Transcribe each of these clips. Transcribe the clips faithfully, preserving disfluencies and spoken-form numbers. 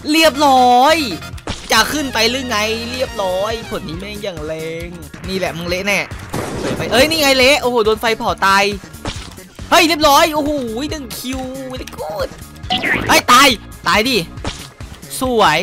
เรียบร้อยจะขึ้นไปหรือไงเรียบร้อยผลนี้แม่งอย่างแรงนี่แหละมึงเละแน่ไปเอ้ยนี่ไงเละโอ้โหโดนไฟเผาตายเฮ้ยเรียบร้อยโอ้โหหนึ่งคิวเลยกูดไอ้ตายตายดิสวย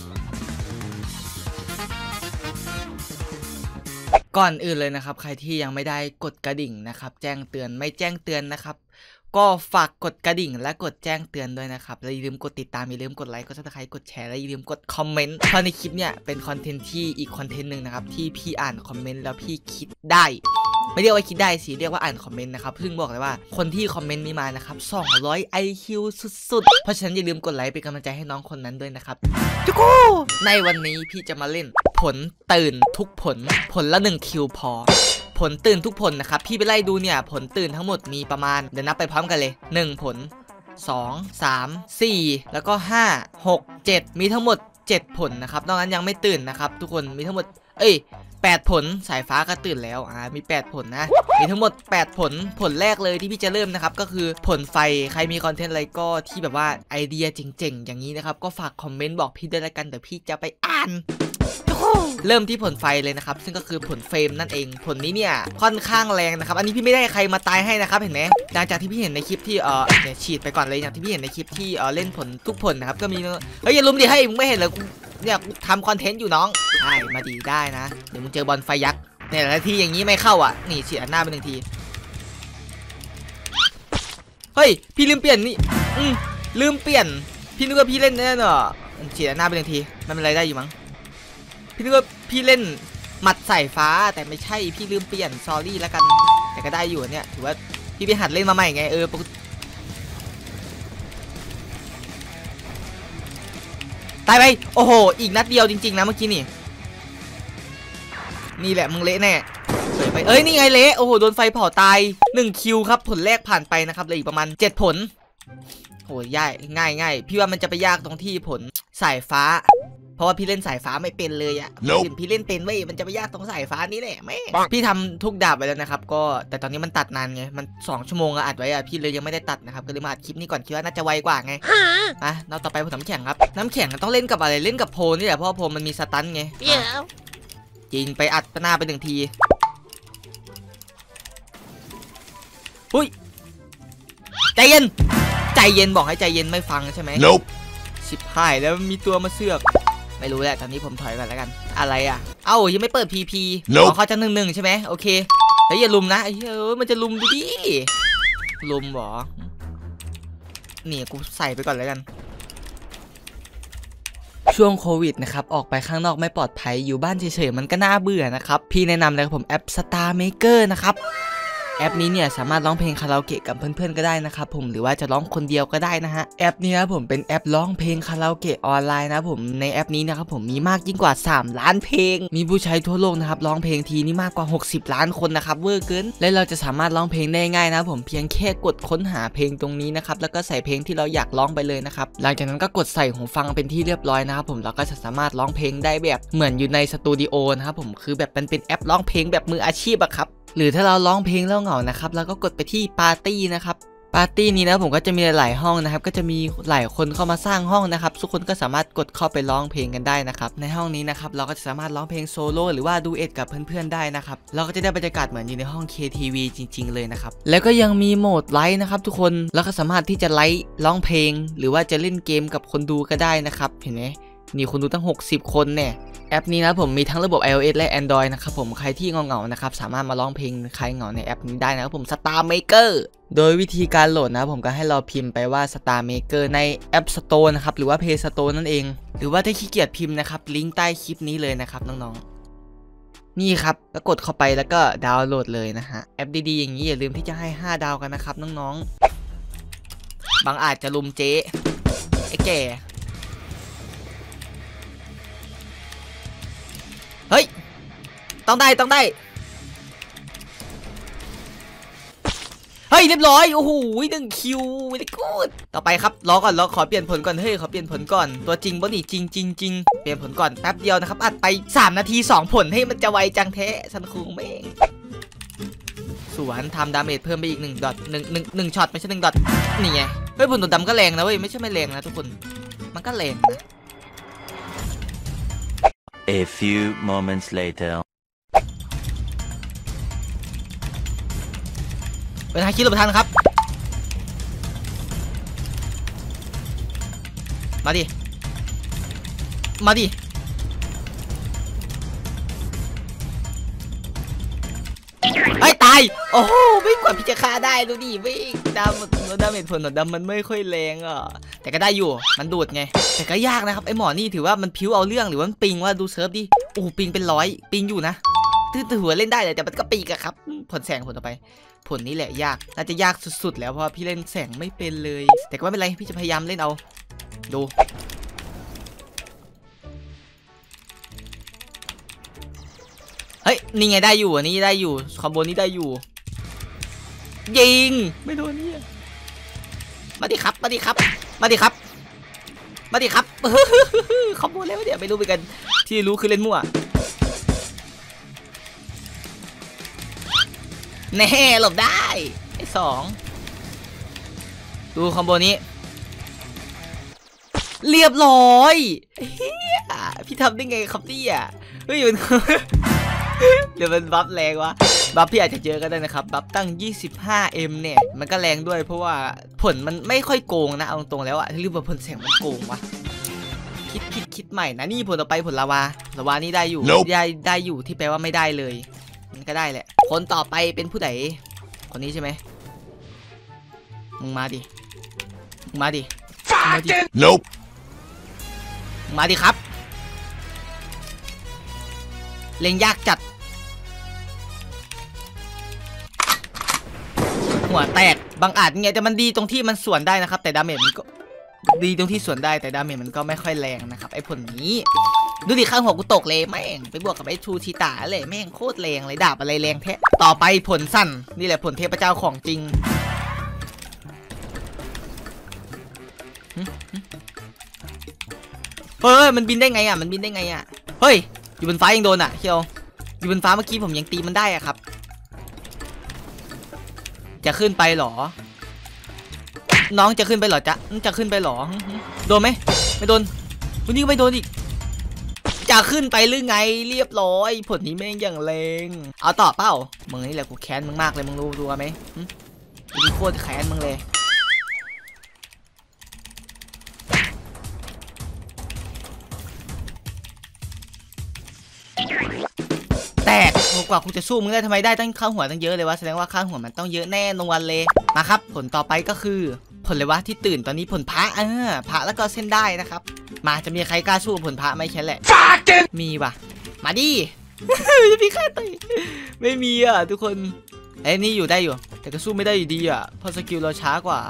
ก่อนอื่นเลยนะครับใครที่ยังไม่ได้กดกระดิ่งนะครับแจ้งเตือนไม่แจ้งเตือนนะครับก็ฝากกดกระดิ่งและกดแจ้งเตือนด้วยนะครับและอย่าลืมกดติดตามอย่าลืมกดไลค์กดซับสไครต์กดแชร์และอย่าลืมกดคอมเมนต์เพราะในคลิปเนี่ยเป็นคอนเทนต์ที่อีกคอนเทนต์หนึ่งนะครับที่พี่อ่านคอมเมนต์แล้วพี่คิดได้ไม่เรียกว่าคิดได้สิเรียกว่าอ่านคอมเมนต์นะครับซึ่งบอกเลยว่าคนที่คอมเมนต์นี้มานะครับสองร้อย ไอ คิว สุดๆเพราะฉะนั้นอย่าลืมกดไลค์เป็นกำลังใจให้น้องคนนั้นด้วยนะครับทุกคนในวันนี้พี่จะมาเล่นผลตื่นทุกผลผลละหนึ่งคิวพอผลตื่นทุกผลนะครับพี่ไปไล่ดูเนี่ยผลตื่นทั้งหมดมีประมาณเดี๋ยวนับไปพร้อมกันเลยหนึ่งผลสอง สาม สี่แล้วก็ห้า หก เจ็ดมีทั้งหมดเจ็ดผลนะครับนอกนั้นยังไม่ตื่นนะครับทุกคนมีทั้งหมดเอ้ยแปดผลสายฟ้าก็ตื่นแล้วอ่ามีแปดผลนะมีทั้งหมดแปดผลผลแรกเลยที่พี่จะเริ่มนะครับก็คือผลไฟใครมีคอนเทนต์อะไรก็ที่แบบว่าไอเดียเจ๋งๆอย่างนี้นะครับก็ฝากคอมเมนต์บอกพี่ด้วยละกันเดี๋ยวพี่จะไปอ่านเริ่มที่ผลไฟเลยนะครับซึ่งก็คือผลเฟรมนั่นเองผลนี้เนี่ยค่อนข้างแรงนะครับอันนี้พี่ไม่ได้ใครมาตายให้นะครับเห็นไหมหลังจากที่พี่เห็นในคลิปที่เออเนี่ยฉีดไปก่อนเลยอย่างที่พี่เห็นในคลิปที่เออเล่นผลทุกผลนะครับก็มีเฮ้ยอย่าลุมดิให้มึงไม่เห็นเลยเนี่ยทำคอนเทนต์อยู่น้องใช่มาดีได้นะเดี๋ยวมึงเจอบอลไฟยักษ์เนี่ยแล้วทีอย่างนี้ไม่เข้าอ่ะนี่ฉีดหน้าไปหนึ่งทีเฮ้ยพี่ลืมเปลี่ยนนี่อืมลืมเปลี่ยนพี่นึกว่าพี่เล่นแน่เนอะฉีดหน้าไปหนึ่งทีไม่เป็นไรได้อยู่มั้งพี่นึกว่าพี่เล่นหมัดสายฟ้าแต่ไม่ใช่พี่ลืมเปลี่ยนซอรี่แล้วกันแต่ก็ได้อยู่เนี่ยถือว่าพี่ไปหัดเล่นมาใหม่ไงเออตายไปโอ้โหอีกนัดเดียวจริงๆนะเมื่อกี้นี่นี่แหละมึงเละแน่สวยไปเอ้ยนี่ไงเละโอ้โหโดนไฟเผาตายหนึ่งคิวครับผลแรกผ่านไปนะครับเลยอีกประมาณเจ็ดผลโหยากง่ายง่ายพี่ว่ามันจะไปยากตรงที่ผลสายฟ้าเพราะว่าพี่เล่นสายฟ้าไม่เป็นเลยอ่ะ nope. พี่เล่นเป็นเว้ยมันจะไปยากตรงสายฟ้านี้แหละแม่พี่ทำทุกดาบไปแล้วนะครับก็แต่ตอนนี้มันตัดนานไงมันสองชั่วโมงอะอัดไว้อะพี่เลยยังไม่ได้ตัดนะครับก็เลยมาอัดคลิปนี้ก่อนคิดว่าน่าจะไวกว่าไงอ่ะเราต่อไปผลน้ำแข็งครับน้ำแข็งต้องเล่นกับอะไรเล่นกับโพนี่แหละเพราะโพมันมีสตันไงจริงไปอัดหน้าไปหนึ่งทีหุ้ยใจเย็นใจเย็นบอกให้ใจเย็นไม่ฟังใช่ไหม nope. ชิบหายแล้วมีตัวมาเสือกไม่รู้แหละตอนนี้ผมถอยก่อนแล้วกันอะไรอ่ะเอ้ายังไม่เปิด พี พี nope. เขาจะหนึ่งหนึ่งใช่ไหมโอเคเฮ้ยอย่าลุมนะเฮ้ยมันจะลุมดูดิลุมหรอนี่กูใส่ไปก่อนแล้วกันช่วงโควิดนะครับออกไปข้างนอกไม่ปลอดภัยอยู่บ้านเฉยๆมันก็น่าเบื่อนะครับพี่แนะนำเลยครับผมแอป Star Maker นะครับแอปนี้เนี่ยสามารถร้องเพลงคาราโอเกะกับเพื่อนๆก็ได้นะครับผมหรือว่าจะร้องคนเดียวก็ได้นะฮะแอปนี้นะผมเป็นแอปร้องเพลงคาราโอเกะออนไลน์นะผมในแอปนี้นะครับผมมีมากยิ่งกว่าสามล้านเพลงมีผู้ใช้ทั่วโลกนะครับร้องเพลงทีนี่มากกว่าหกสิบล้านคนนะครับเวอร์เกินและเราจะสามารถร้องเพลงได้ง่ายนะผมเพียงแค่กดค้นหาเพลงตรงนี้นะครับแล้วก็ใส่เพลงที่เราอยากร้องไปเลยนะครับหลังจากนั้นก็กดใส่หูฟังเป็นที่เรียบร้อยนะครับผมเราก็จะสามารถร้องเพลงได้แบบเหมือนอยู่ในสตูดิโอนะครับผมคือแบบมันเป็นแอปร้องเพลงแบบมืออาชีพอะครับหรือถ้าเราร้องเพลงแล้วเหงานะครับเราก็กดไปที่ปาร์ตี้นะครับปาร์ตี้นี้นะผมก็จะมีหลายห้องนะครับก็จะมีหลายคนเข้ามาสร้างห้องนะครับทุกคนก็สามารถกดเข้าไปร้องเพลงกันได้นะครับในห้องนี้นะครับเราก็จะสามารถร้องเพลงโซโล่หรือว่าดูเอทกับเพื่อนๆได้นะครับเราก็จะได้บรรยากาศเหมือนอยู่ในห้อง เค ที วี จริงๆเลยนะครับแล้วก็ยังมีโหมดไลฟ์นะครับทุกคนแล้วก็สามารถที่จะไลฟ์ร้องเพลงหรือว่าจะเล่นเกมกับคนดูก็ได้นะครับเห็นไหมนี่คนดูตั้งหกสิบคนเนี่ยแอปนี้นะผมมีทั้งระบบ ไอ โอ เอส และ Android นะครับผมใครที่เหงาๆนะครับสามารถมาร้องเพลงใครเหงาในแอปนี้ได้นะครับผม Star Maker โดยวิธีการโหลดนะผมก็ให้เราพิมพ์ไปว่า Star Maker ใน App Store นะครับหรือว่า Play Store นั่นเองหรือว่าถ้าขี้เกียจพิมพ์นะครับลิงก์ใต้คลิปนี้เลยนะครับน้องๆนี่ครับก็กดเข้าไปแล้วก็ดาวน์โหลดเลยนะฮะแอปดีๆอย่างนี้อย่าลืมที่จะให้ห้าดาวกันนะครับน้องๆบางอาจจะลุมเจ๊ไอ้แก่เฮ้ยต้องได้ต้องได้เฮ้ยเรียบร้อยโอ้โหหนึ่งคิวเลยกูดต่อไปครับรอก่อนรอขอเปลี่ยนผลก่อนเฮ้ยขอเปลี่ยนผลก่อนตัวจริงบ่ดิจริงจริงจริงเปลี่ยนผลก่อนแป๊บเดียวนะครับอัดไปสามนาทีสองผลให้มันจะไวจังแท้สันคุงเม่งสวนทำดาเมจเพิ่มไปอีกหนึ่งดอทหนึ่งหนึ่งหนึ่งช็อตไม่ใช่หนึ่งดอทนี่ไงเฮ้ยผลตัวดำก็แรงนะเว้ยไม่ใช่ไม่แรงนะทุกคนมันก็แรงนะ A few moments later. เป็นฮาคิโลประทานครับมาดิมาดิไอ้ตายโอ้โหไม่กว่าพี่จะฆ่าได้ดูดิไม่ดามันดาเมจผลหนวดดำมันไม่ค่อยแรงอ่ะแต่ก็ได้อยู่มันดูดไงแต่ก็ยากนะครับไอ้หมอนี่ถือว่ามันพิ้วเอาเรื่องหรือว่ามันปิงว่าดูเซิร์ฟดิโอ้ปิงเป็นร้อยปิงอยู่นะถือว่าเล่นได้แต่มันก็ปีกอะครับผลแสงผลต่อไปผลนี้แหละยากน่าจะยากสุดๆแล้วเพราะพี่เล่นแสงไม่เป็นเลยแต่ก็ไม่เป็นไรพี่จะพยายามเล่นเอาดูเฮ้ยนี่ไงได้อยู่อันนี้ได้อยู่คอมโบนี้ได้อยู่ยิงไม่โดนนี่มาดิครับมาดิครับมาดิครับมาดิครับคอมโบแล้วเดี๋ยวไม่รู้เหมือนกันที่รู้คือเล่นมั่วแน่หลบได้ไอ้สองดูคอมโบนี้เรียบร้อยเฮียพี่ทำได้ไงครับเนี่ยเฮ้ยมันเดี๋ยวมันบัฟแรงวะบัฟพี่อาจจะเจอก็ได้นะครับบัฟตั้ง ยี่สิบห้าเอ็ม เนี่ยมันก็แรงด้วยเพราะว่าผลมันไม่ค่อยโกงนะเอาตรงๆแล้วอะรีบว่าผลแสงมันโกงวะคิดคิดคิดใหม่นะนี่ผลต่อไปผลลาวาลาวานี่ได้อยู่ nope. ได้ได้อยู่ที่แปลว่าไม่ได้เลยมันก็ได้แหละคนต่อไปเป็นผู้ใดคนนี้ใช่ไหมมึงมาดิมึงมาดิมาดิ nope. มาดิครับเล็งยากจัดหัวแตกบางอาจไงแต่มันดีตรงที่มันสวนได้นะครับแต่ดาเมจมันก็ดีตรงที่สวนได้แต่ดาเมจมันก็ไม่ค่อยแรงนะครับไอ้ผลนี้ดูดิข้างหัวกูตกเลยแม่งไปบวกกับไอ้ชูชิตาเลยแม่งโคตรแรงเลยดาบอะไรแรงแท้ต่อไปผลสั้นนี่แหละผลเทพเจ้าของจริงเฮ้ยมันบินได้ไงอ่ะมันบินได้ไงอ่ะเฮ้ยอยู่บนฟ้ายังโดนอ่ะเชียวอยู่บนฟ้าเมื่อกี้ผมยังตีมันได้อ่ะครับจะขึ้นไปหรอน้องจะขึ้นไปหรอจ๊ะจะขึ้นไปหรอโดนไหมไม่โดนวันนี้ก็ไม่โดนอีกจะขึ้นไปหรือไงเรียบร้อยผลนี้แม่งอย่างแรงเอาต่อเป้ามึงนี่แหละกูแค้นมึงมากเลยมึงรู้ตัวไหมกูโคตรแค้นมึงเลยแตกกว่ากูจะสู้มึงได้ทำไมได้ตั้งข้างหัวตั้งเยอะเลยวะแสดงว่าข้างหัวมันต้องเยอะแน่นอนเลยมาครับผลต่อไปก็คือผลเลยวะที่ตื่นตอนนี้ผลพระเออพระแล้วก็เส้นได้นะครับมาจะมีใครกล้าสู้ผลพระไม่ใช่แหละมีว่ะมาดิพี่ข้าตีไม่มีอ่ะทุกคนไอ้นี่อยู่ได้อยู่แต่ก็สู้ไม่ได้อยู่ดีอ่ะเพราะสกิลเราช้ากว่า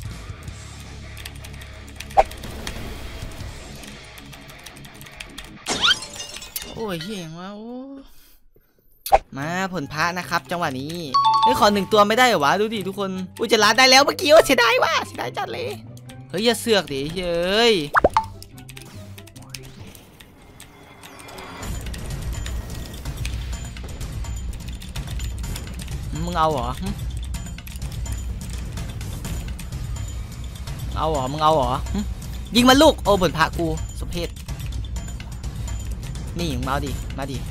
โอ้ยเฮียงว่าโอ้มาผลพระนะครับจังหวะนี้ไอ้ขอหนึ่งตัวไม่ได้เหรอวะดูดิทุกคนอุจจาระได้แล้วเมื่อกี้ว่าเสียดายว่ะเสียดายจัดเลยเฮ้ยอย่าเสือกดิเฮ้ยมึงเอาเหรอเอาเหรอมึงเอาเหรอยิงมันลูกโอ้ผลพระกูสมเพชนี่มึงมาดิมาดิ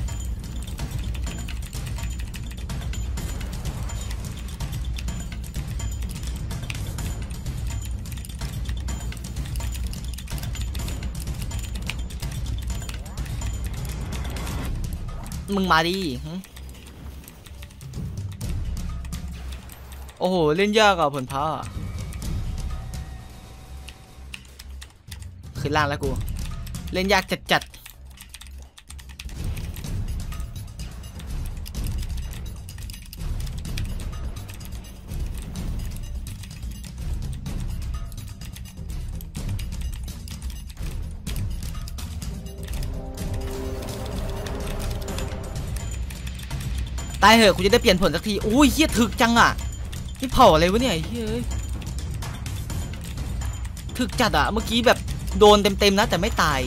มึงมาดิโอ้โหเล่นยากอ่ะผลพระขึ้นล่างแล้วกูเล่นยากจัดๆตายเหอะกูจะได้เปลี่ยนผลสักทีโอ้ยเฮี้ยถึกจังอ่ะนี่เผาอะไรวะเนี่ยเฮ้ยถึกจัดอ่ะเมื่อกี้แบบโดนเต็มๆนะแต่ไม่ตาย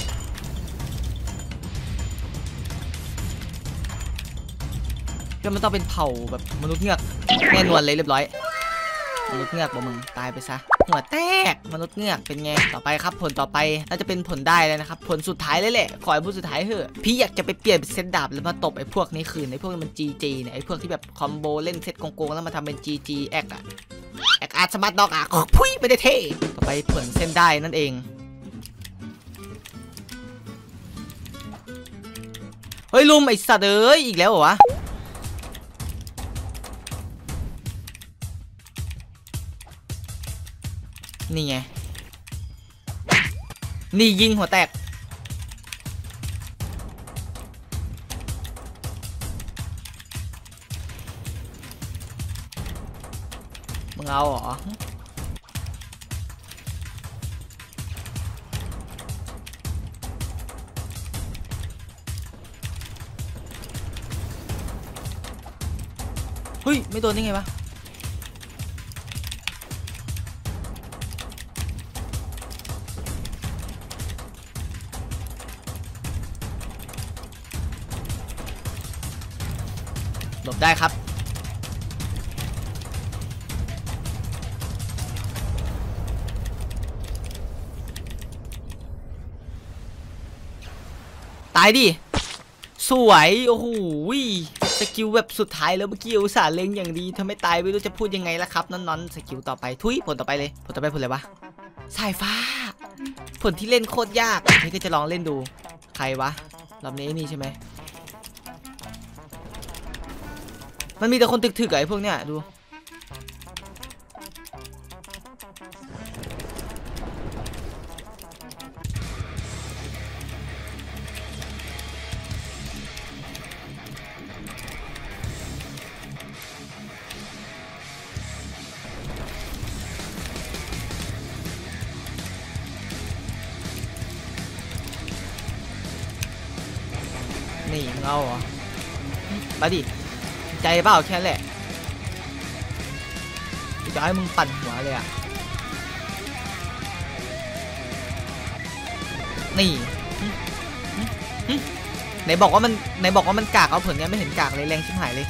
ก็มันต้องเป็นเผาแบบมนุษย์เงือกแน่นอนเลยเรียบร้อยมนุษย์เงือกบอกมึงตายไปซะหัวแตกมนุษย์เงือกเป็นไงต่อไปครับผลต่อไปน่าจะเป็นผลได้เลยนะครับผลสุดท้ายเลยแหละขอให้ผลสุดท้ายเถอะพี่อยากจะไปเปลี่ยนเป็นเซตดาบแล้วมาตบไอ้พวกนี้คืนไอ้พวกนี้มัน จี จี เนี่ยไอ้พวกที่แบบคอมโบเล่นเซตโกงๆแล้วมาทำเป็น จี จี แอคอะแอคอาร์ตสมาร์ทด็อกอะพุ้ยไม่ได้เท่ต่อไปผลเส้นได้นั่นเองเฮ้ยลุมไอ้สัตว์เอ้ยอีกแล้วเหรอวะนี่ไงนี่ยิงหัวแตกมึงเอาเหรอเฮ้ยไม่โดนได้ไงวะหลบได้ครับตายดิสวยโอ้โหสกิลแบบสุดท้ายแล้วเมื่อกี้อุตส่าห์เล็งอย่างดีถ้าไม่ตายไม่รู้จะพูดยังไงละครับนอนๆสกิลต่อไปทุยผลต่อไปเลยผลต่อไปผลอะไรวะสายฟ้าผลที่เล่นโคตรยากนี่ก็จะลองเล่นดูใครวะรอบนี้นี่ใช่ไหมมันมีแต่คนถึกๆไอ้พวกเนี้ยดูนี่มึงเอาเหรอมาดิใจเปล่าแค่แหละจะให้มึงปั่นหัวเลยอ่ะนี่ไหนบอกว่ามันไหนบอกว่ามันกากเอาผลเนี้ยไม่เห็นกากเลยแรงชิบหายเลย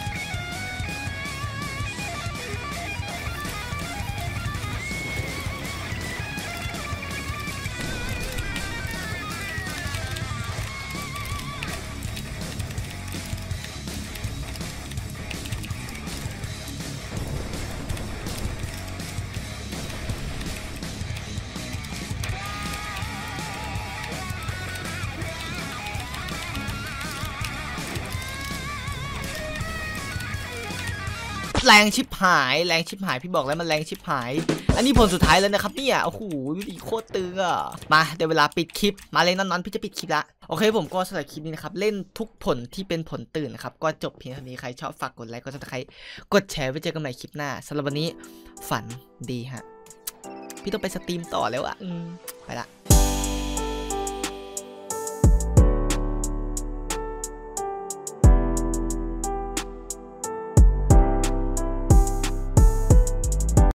แรงชิบหายแรงชิบหายพี่บอกแล้วมันแรงชิบหายอันนี้ผลสุดท้ายแล้วนะครับเนี่ยโอ้โหวิธีโคตรตึงอ่ะมาเดี๋ยวเวลาปิดคลิปมาเลยนอนๆพี่จะปิดคลิปละโอเคผมก็สำหรับคลิปนี้นะครับเล่นทุกผลที่เป็นผลตื่นนะครับก็จบเพียงเท่านี้ใครชอบฝากกดไลค์กดซับสไครต์กดแชร์ไว้เจอกันใหม่คลิปหน้าสำหรับวันนี้ฝันดีฮะพี่ต้องไปสตรีมต่อแล้วอ่ะไปละ